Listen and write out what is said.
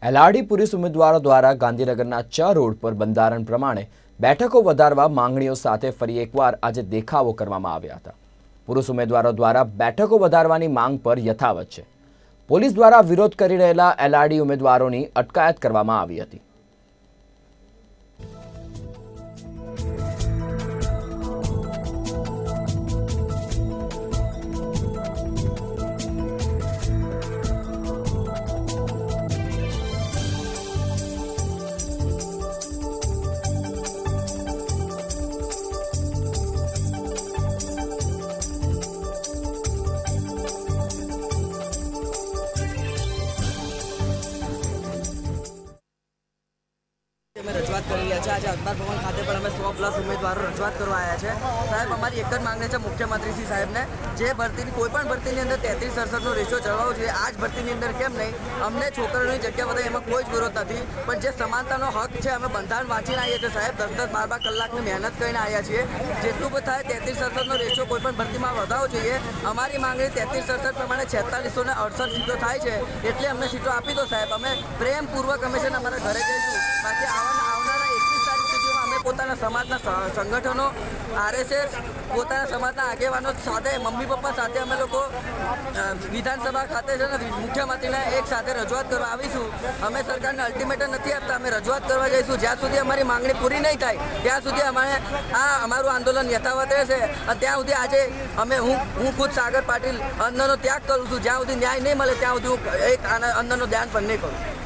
LRD પુરુષ ઉમેદવારો દ્વારા ગાંધીનગરના ચ રોડ પર બંધારણ પ્રમાણે બેઠકો વધારવા માંગણીઓ સાથે ફરી એકવાર આજે દેખાવો કરવામાં આવ્યા હતા। પુરુષ ઉમેદવારો દ્વારા બેઠકો વધારવાની માંગ પર યથાવત છે। પોલીસ દ્વારા વિરોધ કરી રહેલા એલઆરડી ઉમેદવારોની અટકાયત કરવામાં આવી હતી। रजूआत कर रही है। आज अखबार भवन खाते पर हमें 100+ उम्मीदवारों रजूआत करवा आया है। साहब अमारी एक ज मांगनी है मुख्यमंत्री श्री साहेब ने जे भर्ती कोईपण भर्ती अंदर 33-67 रेशियो चढ़वावो जोईए। आज भर्ती अंदर केम नहीं अमने छोकरीओनी जग्या बधाई एमां कोई ज विरोध नहीं, पण जे समानतानो हक है अमे बंधारण वाँचीने आवीए छीए साहेब। 10-10 12 कलाकनी मेहनत करीने आव्या छीए। जेटલું पण थाय 33-67 रेशियो कोईपण भर्तीमां वधावવો જોઈએ। अमारी मांगणी 33-67 प्रमाणे 4668 सीटों थाय छे एटले अमने सीटो आपी दो साहेब। अमे प्रेमपूर्वक अमे छे ने अमारा घरे जईशुं। बाकी आवनारा 21 तारीख सुधीमां अमे पोताना समाजना संगठनों आरएसएस पोताना समाजना आगेवानो साथे मम्मी पप्पा साथे अमे लोको विधानसभा खाते छे ने मुख्यमंत्रीने एक साथे रजूआत करवा आवीशुं। अमे सरकारने अल्टिमेटम नथी आपता, अमे रजूआत करवा जईशुं। ज्यां सुधी अमारी मांगणी पूरी नहीं थाय त्यां सुधी अमारे अमारुं आंदोलन यथावत रहेशे। त्यां सुधी आजे अमे हूँ खुद सागर पाटील अन्ननो त्याग करूं छुं। ज्यां सुधी न्याय नहीं मळे त्यां सुधी हूँ एक अन्ननो दान पण नहीं करूं।